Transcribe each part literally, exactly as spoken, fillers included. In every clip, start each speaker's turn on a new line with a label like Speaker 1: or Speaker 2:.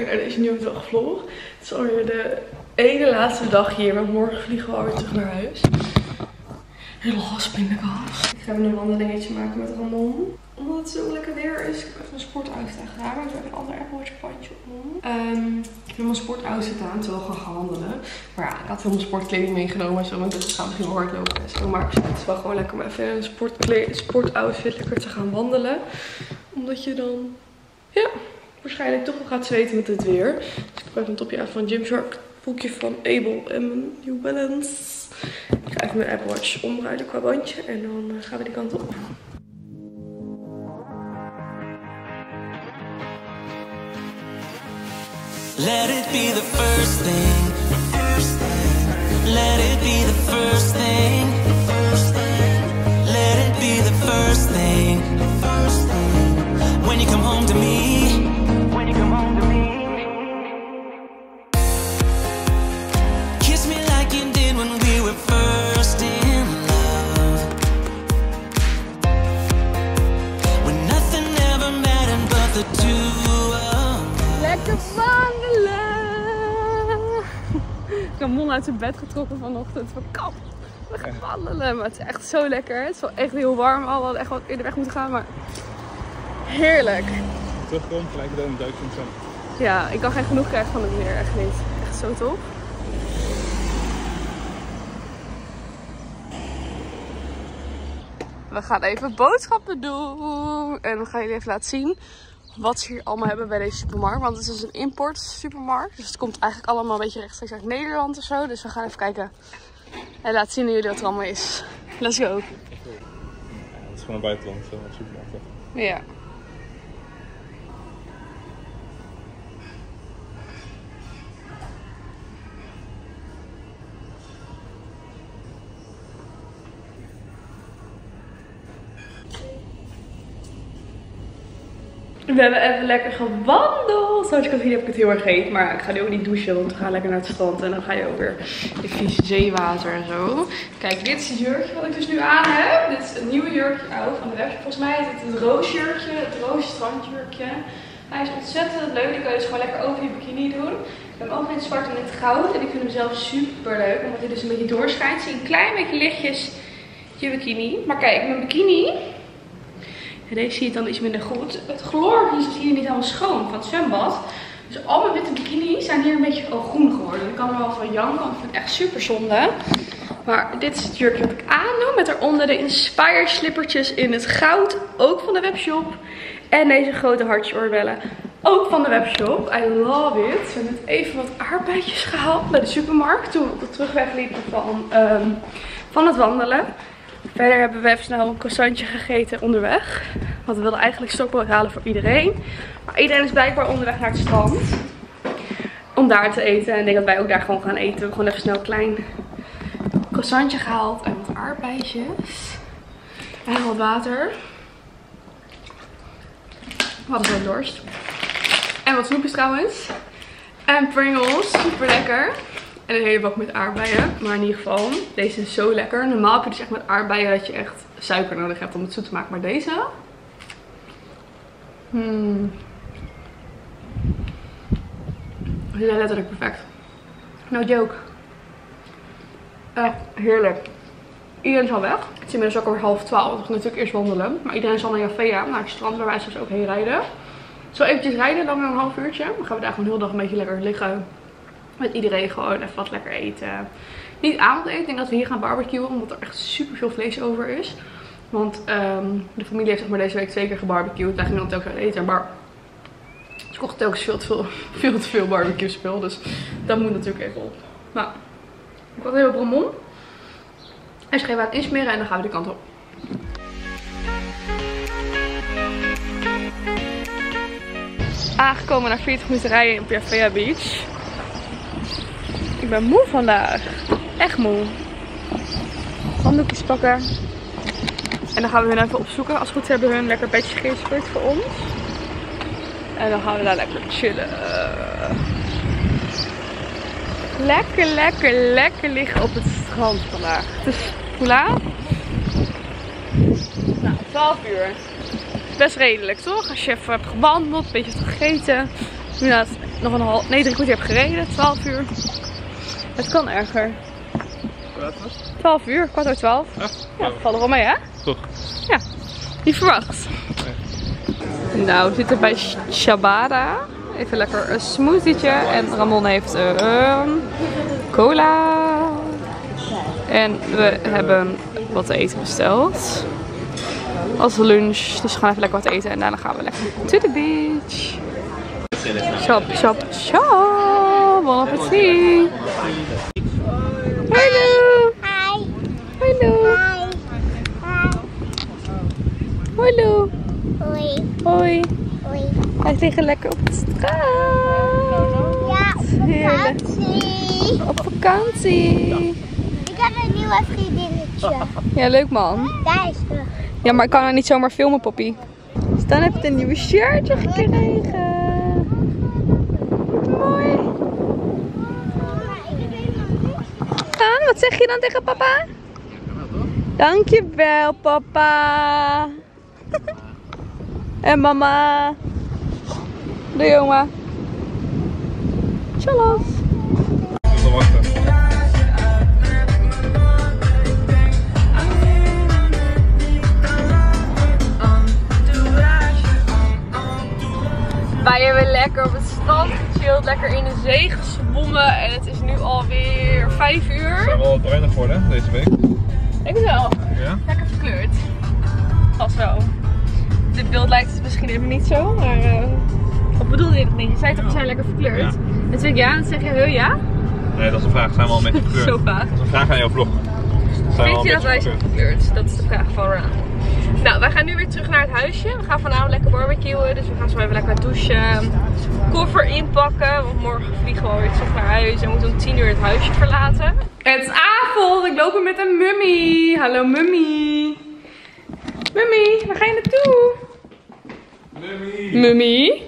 Speaker 1: naar deze nieuwe dagvlog. Het is alweer de ene laatste dag hier, want morgen vliegen we alweer terug naar huis. Helaas, pindakaas. Ik ga even een wandelingetje maken met Ramon. Omdat het zo lekker weer is. Ik heb even een sportoutfit gedaan. Ik heb een ander Apple Watch bandje op. Um, ik heb mijn sportoutfit aan, terwijl we gewoon gaan wandelen. Maar ja, ik had heel mijn sportkleding meegenomen. Zo, want ik ga misschien wel hardlopen en zo. Maar het is wel gewoon lekker om even een sportoutfit lekker te gaan wandelen. Omdat je dan, ja, waarschijnlijk toch wel gaat zweten met het weer. Dus ik heb even een topje uit van Gymshark. Boekje van Abel en mijn New Balance. Ik ga even mijn Apple Watch omruilen qua bandje. En dan uh, gaan we die kant op.
Speaker 2: Let it be the first thing. Let it be the first thing. Let it be the first thing. When you come home to me. When you come home to me. Kiss me like you did when we were first in love. When nothing ever mattered but the two of us.
Speaker 1: Lekker wandelen! Ik heb Mon uit zijn bed getrokken vanochtend. Van kom, we gaan wandelen. Maar het is echt zo lekker. Het is wel echt heel warm al. We hadden echt wat eerder weg moeten gaan, maar heerlijk.
Speaker 3: Terugkomen, gelijk met een duikje in het zwembad.
Speaker 1: Ja, ik kan geen genoeg krijgen van het weer. Echt niet. Echt zo tof. We gaan even boodschappen doen. En we gaan jullie even laten zien wat ze hier allemaal hebben bij deze supermarkt. Want het is dus een import supermarkt. Dus het komt eigenlijk allemaal een beetje rechtstreeks uit Nederland of zo. Dus we gaan even kijken en laten zien aan jullie wat er allemaal is. Let's go.
Speaker 3: Ja, het is gewoon een buitenland uh, supermarkt. Toch?
Speaker 1: Ja. We hebben even lekker gewandeld. Zoals ik al zie heb ik het heel erg heet. Maar ik ga nu ook niet douchen, want we gaan lekker naar het strand. En dan ga je ook weer in vies zeewater en zo. Kijk, dit is het jurkje wat ik dus nu aan heb. Dit is een nieuwe jurkje uit van de webshop. Volgens mij is het het roosjurkje, het roos strandjurkje. Hij is ontzettend leuk. Die kan je dus gewoon lekker over je bikini doen. Ik heb hem ook in het zwart en in het goud. En ik vind hem zelf super leuk. Omdat hij dus een beetje doorschijnt. Zie je een klein beetje lichtjes je bikini. Maar kijk, mijn bikini. En deze zie je dan iets minder goed. Het chloor is hier niet helemaal schoon van het zwembad. Dus al mijn witte bikinis zijn hier een beetje al groen geworden. Ik kan er wel van janken, want ik vind het echt super zonde. Maar dit is het jurkje dat ik aandoe. Met daaronder de Inspire slippertjes in het goud. Ook van de webshop. En deze grote hartje-oorbellen. Ook van de webshop. I love it. We hebben net even wat aardbeidjes gehaald bij de supermarkt. Toen we op de terugweg liepen van, um, van het wandelen. Verder hebben we even snel een croissantje gegeten onderweg. Want we wilden eigenlijk stokbrood halen voor iedereen. Maar iedereen is blijkbaar onderweg naar het strand. Om daar te eten. En ik denk dat wij ook daar gewoon gaan eten. We hebben gewoon even snel een klein croissantje gehaald. En wat aardbeidjes. En wat water. We hadden zo'n dorst. En wat snoepjes trouwens. En Pringles. Super lekker. En een hele bak met aardbeien. Maar in ieder geval, deze is zo lekker. Normaal heb je dus echt met aardbeien dat je echt suiker nodig hebt om het zoet te maken. Maar deze... Hmm. Dit is letterlijk perfect. No joke. Echt heerlijk. Iedereen is al weg. Het is inmiddels ook alweer half twaalf. We gaan natuurlijk eerst wandelen. Maar iedereen zal naar Javea, naar het strand waar wij straks ook heen rijden. Zo eventjes rijden, dan een half uurtje. Dan gaan we daar gewoon heel de dag een beetje lekker liggen. Met iedereen gewoon even wat lekker eten. Niet avondeten. Ik denk dat we hier gaan barbecuen. Omdat er echt super veel vlees over is. Want um, de familie heeft zeg maar deze week twee keer gebarbecued. Wij gingen dan telkens uit eten. Maar ze kochten telkens veel te veel, veel, te veel barbecue spul. Dus dat moet natuurlijk even op. Nou, ik had heel Ramon. Hij schreef aan het insmeren en dan gaan we die kant op. Aangekomen na veertig minuten rijden op Javea Beach. Ik ben moe vandaag. Echt moe. Handdoekjes pakken. En dan gaan we hun even opzoeken. Als het goed is hebben we hun lekker bedje gereserveerd voor ons. En dan gaan we daar lekker chillen. Lekker, lekker, lekker liggen op het strand vandaag. Het is hoe laat? Nou, twaalf uur. Best redelijk toch? Als je even hebt gewandeld, een beetje hebt gegeten. Nu laat nog een half, nee drie kwartier heb gereden, twaalf uur. Het kan erger. twaalf uur, kwart over twaalf. Ja, ja, valt er wel mee hè?
Speaker 3: Toch?
Speaker 1: Ja, niet verwacht. Nee. Nou, we zitten bij Shabada. Even lekker een smoothietje. En Ramon heeft een uh, cola. En we hebben wat te eten besteld. Als lunch. Dus we gaan even lekker wat eten. En daarna gaan we lekker to the beach. Shop, shop, shop. Bon appétit. Hallo.
Speaker 4: Hi.
Speaker 1: Hallo.
Speaker 4: Hi.
Speaker 1: Hallo.
Speaker 4: Hoi.
Speaker 1: Hoi.
Speaker 4: Hoi.
Speaker 1: Hij is liggen lekker op de straat.
Speaker 4: Ja, op
Speaker 1: Heerlijk.
Speaker 4: vakantie.
Speaker 1: Op vakantie.
Speaker 4: Ik heb een nieuwe vriendinnetje.
Speaker 1: Ja, leuk man.
Speaker 4: Daar is ze.
Speaker 1: Ja, maar ik kan nou niet zomaar filmen, Poppy. Dus dan heb je een nieuwe shirtje gekregen. Mooi. Gaan, wat zeg je dan tegen papa? Dankjewel, papa. En mama. Doei, oma. Tjallas.
Speaker 3: Dus dan wachten.
Speaker 1: Wij hebben lekker op het strand gechilled, lekker in de zee gezwommen en het is nu alweer vijf uur.
Speaker 3: We zijn wel wat bruinig geworden hè, deze week.
Speaker 1: Ik denk wel.
Speaker 3: Ja?
Speaker 1: Lekker verkleurd. Vast wel. Dit beeld lijkt het misschien even niet zo, maar uh, wat bedoelde je dat niet? Je zei toch we zijn lekker verkleurd?
Speaker 3: Ja.
Speaker 1: En toen zeg ik ja, en dan zeg je heu ja?
Speaker 3: Nee, dat is een vraag. Zijn we al een beetje verkleurd?
Speaker 1: Zo vaag.
Speaker 3: Dat is een vraag aan jouw vlog. Zijn we al
Speaker 1: Vind je
Speaker 3: een
Speaker 1: dat wij
Speaker 3: beetje
Speaker 1: zijn verkleurd? Dat is de vraag van Ron. Nou, wij gaan nu weer terug naar het huisje. We gaan vanavond lekker barbecuen, dus we gaan zo even lekker douchen. Koffer inpakken, want morgen vliegen we alweer terug naar huis en we moeten om tien uur het huisje verlaten. Het is avond, ik loop hier met een mummy. Hallo mummy. Mummy, waar ga je naartoe?
Speaker 3: Mummy!
Speaker 1: Mummy.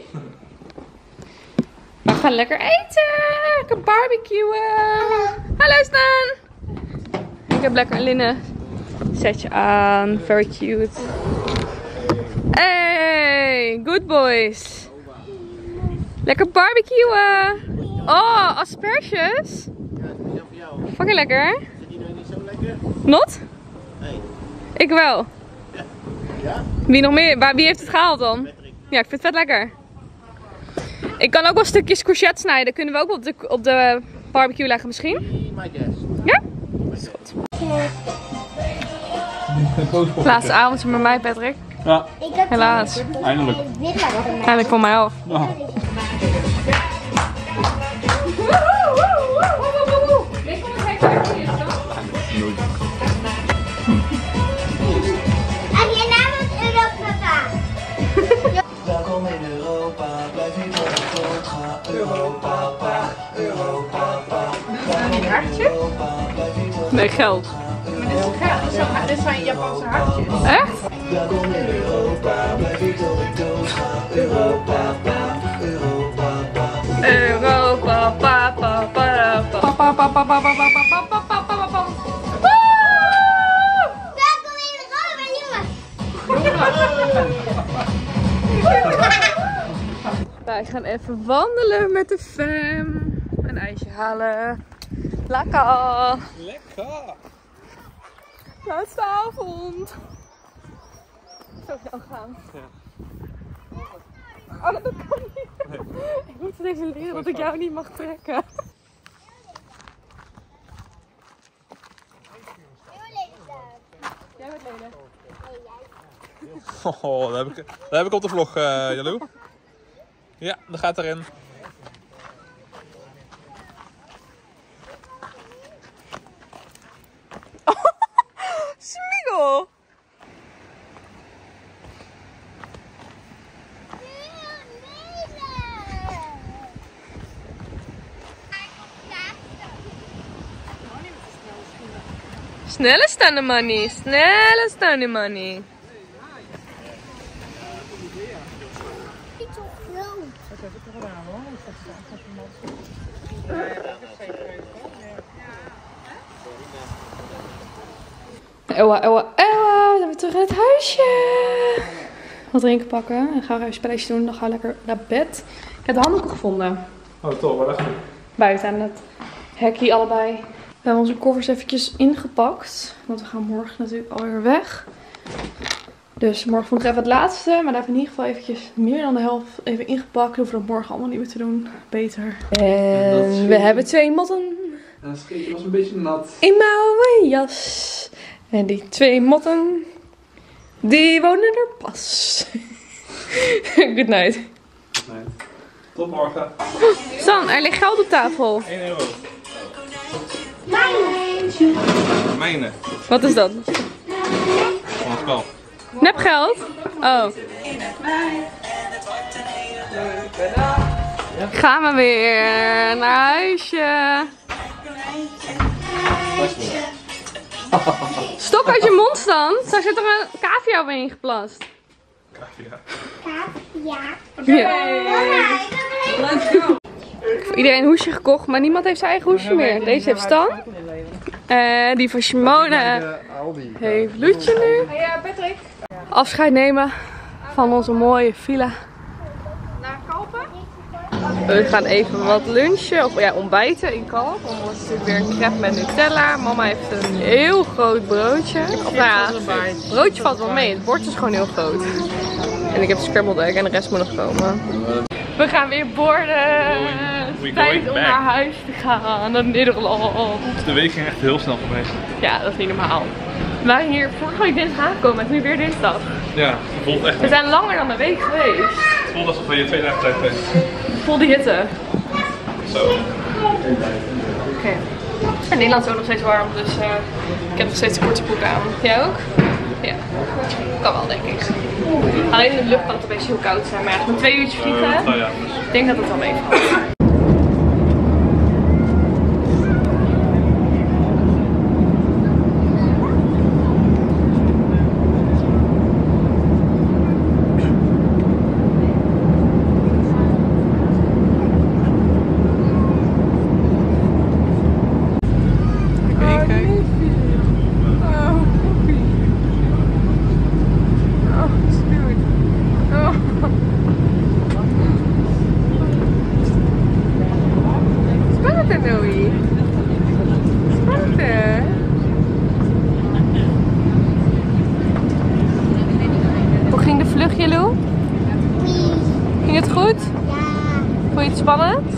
Speaker 1: We gaan lekker eten, lekker barbecuen. Hallo Stan. Ik heb lekker een linnen setje aan, very cute. Hey, good boys. Lekker barbecuen. Oh, asperges. Fucking lekker.
Speaker 5: Vind je nou niet zo lekker?
Speaker 1: Not?
Speaker 5: Nee.
Speaker 1: Ik wel.
Speaker 5: Ja?
Speaker 1: Wie nog meer? Waar- Wie heeft het gehaald dan? Ja, ik vind het vet lekker. Ik kan ook wel stukjes courgette snijden. Kunnen we ook op de, op de barbecue leggen misschien?
Speaker 5: My guess.
Speaker 1: Ja? Is goed. Laatste avondje met mij, Patrick.
Speaker 3: Ja,
Speaker 4: Ik heb
Speaker 1: Helaas.
Speaker 3: eindelijk.
Speaker 4: dit laten maken.
Speaker 1: Eindelijk van mij af.
Speaker 3: Ja.
Speaker 4: En je naam is Europa.
Speaker 6: Welkom in Europa, blijf hier tot het dood gaat. Europa, pa, Europa, pa. Welkom in Europa, blijf hier tot
Speaker 1: Nee, geld.
Speaker 7: Dit zijn Japanse hartjes.
Speaker 1: Echt?
Speaker 6: Welkom in Europa, blijf hier tot het dood gaat. Europa, pa, Europa, pa.
Speaker 1: Europa, pa, pa, pa, pa, pa, pa, pa, pa, pa, pa, pa, pa, pa, pa, pa.
Speaker 4: Welkom in Europa, jongens.
Speaker 1: Wij gaan even wandelen met de fam. Een ijsje halen. Lekker.
Speaker 3: Lekker!
Speaker 1: Laatste avond. Zo snel gaan.
Speaker 3: Ja.
Speaker 1: Oh, dat kan niet. Ik moet het even leren dat ik jou niet mag trekken. Jij bent lelijk.
Speaker 3: Oh, dat heb ik, dat heb ik op de vlog, uh, Jalou. Ja, dat gaat erin.
Speaker 1: Smiegel! Snelle staan money, snelle staan money.
Speaker 4: Niet zo groot.
Speaker 1: Ewa, ewa, ewa, we zijn weer terug in het huisje. Wat drinken pakken en gaan we even een spelletje doen. Dan gaan we lekker naar bed. Ik heb de handdoeken gevonden.
Speaker 3: Oh, toch, waar lag je?
Speaker 1: Buiten aan het hekje allebei. We hebben onze koffers eventjes ingepakt. Want we gaan morgen natuurlijk alweer weg. Dus morgen moet ik even het laatste. Maar daar hebben we in ieder geval eventjes meer dan de helft even ingepakt. We hoeven dat morgen allemaal niet meer te doen. Beter. En we hebben twee motten.
Speaker 3: Dat scheetje was een beetje nat.
Speaker 1: In mijn oude jas. En die twee motten, die wonen er pas. Good night.
Speaker 3: Good night. Tot morgen.
Speaker 1: San, er ligt geld op tafel.
Speaker 3: één euro. Mijne.
Speaker 1: Wat is dat?
Speaker 3: Van het spel.
Speaker 1: Nepgeld? Oh. Gaan we weer naar huisje. Stok uit je mond, Stan. Daar zit er een cavia bij ingeplast.
Speaker 3: Cavia.
Speaker 4: Ja.
Speaker 1: Ja. Voor iedereen een hoesje gekocht, maar niemand heeft zijn eigen hoesje meer. Deze heeft Stan. En die van Simone heeft Loetje nu.
Speaker 7: Ja, Patrick.
Speaker 1: Afscheid nemen van onze mooie villa.
Speaker 7: Naar Kalpen?
Speaker 1: We gaan even wat lunchen, of ja, ontbijten in Kalp. Dan wordt het natuurlijk weer een crepe met Nutella. Mama heeft een heel groot broodje. Of nou ja, het broodje valt wel mee. Het bord is gewoon heel groot. En ik heb scrambled egg en de rest moet nog komen. We gaan weer borden. Het is tijd om naar huis te gaan, naar Nederland.
Speaker 3: De week ging echt heel snel voorbij.
Speaker 1: Ja, dat is niet normaal. We waren hier vorige week dinsdag aangekomen en nu weer dinsdag.
Speaker 3: Ja, het voelt echt.
Speaker 1: We zijn langer dan een week geweest.
Speaker 3: Het voelt alsof we hier twee dagen tijd geweest.
Speaker 1: Vol die hitte.
Speaker 3: Zo.
Speaker 1: Oké. Okay. In Nederland is ook nog steeds warm, dus uh, ik heb nog steeds een korte broek aan. Jij ook? Ja. Kan wel, denk ik. Alleen in de lucht kan het een beetje heel koud zijn, maar ja, met twee uurtjes vliegen,
Speaker 3: Uh, nou ja.
Speaker 1: ik denk dat het wel meevalt. Hoe ging de vlucht, Jello? Ging het goed?
Speaker 4: Ja.
Speaker 1: Vond je het spannend?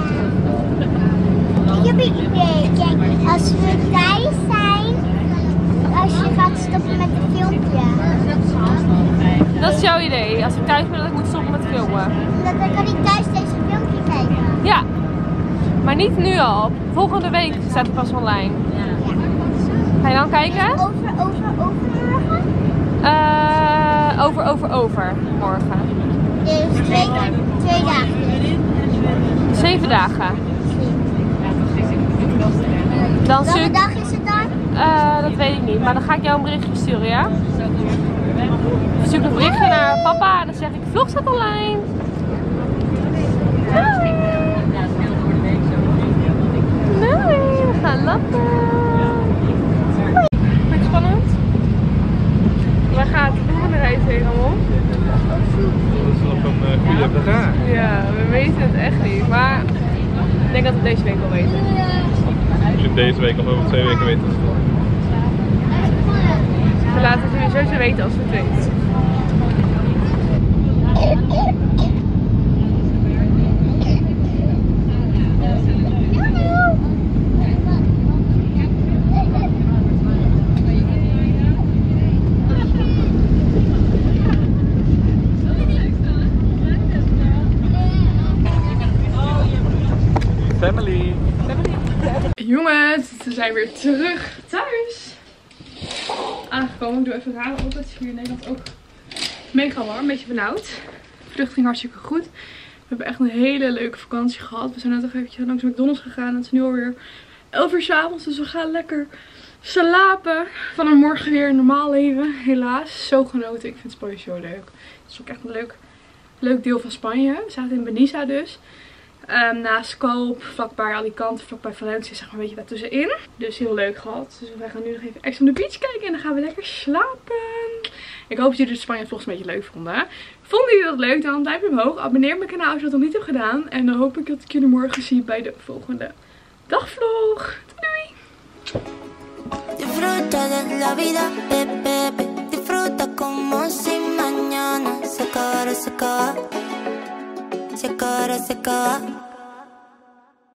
Speaker 4: Ik heb een idee. Kijk, als we thuis zijn, als je gaat stoppen met het filmpje.
Speaker 1: Dat is jouw idee. Als ik thuis ben, dat ik moet stoppen met filmen.
Speaker 4: Dan kan ik thuis deze filmpje kijken.
Speaker 1: Ja. Maar niet nu al. Volgende week staat het pas online. Ga je dan kijken?
Speaker 4: Over, over, overmorgen?
Speaker 1: Uh, over, over, over. Morgen.
Speaker 4: Dus twee, twee dagen.
Speaker 1: Zeven dagen. Dan
Speaker 4: Welke
Speaker 1: stuur...
Speaker 4: dag is het dan?
Speaker 1: Uh, dat weet ik niet. Maar dan ga ik jou een berichtje sturen, ja? Ik stuur een berichtje naar papa en dan zeg ik, vlog staat online. Doei. Doei, we gaan lappen. Vind je het spannend? Waar gaat de volgende reis heen allemaal?
Speaker 3: Dat is nog een uh, goede vraag.
Speaker 1: Ja, we weten het echt niet, maar ik denk dat we het deze week wel weten.
Speaker 3: Misschien deze week of over twee weken weten.
Speaker 1: We laten het jullie sowieso weten als we het weten.
Speaker 3: Family.
Speaker 1: Jongens, we zijn weer terug thuis. Aangekomen, ik doe even raden op. Het is hier in Nederland ook mega warm, een beetje benauwd. De vlucht ging hartstikke goed. We hebben echt een hele leuke vakantie gehad. We zijn net nog eventjes langs McDonald's gegaan. Het is nu alweer elf uur 's avonds, dus we gaan lekker slapen. Van een morgen weer een normaal leven, helaas. Zo genoten, ik vind Spanje zo leuk. Het is ook echt een leuk, leuk deel van Spanje. We zaten in Benissa dus. Um, naast Kalp, vlakbij Alicante, vlakbij Valencia, zeg maar een beetje daartussenin. Dus heel leuk gehad. Dus wij gaan nu nog even extra op de beach kijken en dan gaan we lekker slapen. Ik hoop dat jullie de Spanje vlogs een beetje leuk vonden. Vonden jullie dat leuk? Dan duimpje omhoog. Abonneer op mijn kanaal als je dat nog niet hebt gedaan. En dan hoop ik dat ik jullie morgen zie bij de volgende dagvlog. Doei!
Speaker 8: Disfruta de la vida, bebé. Disfruta como si mañana se acabara, se acabara. Se acabara, se acabara.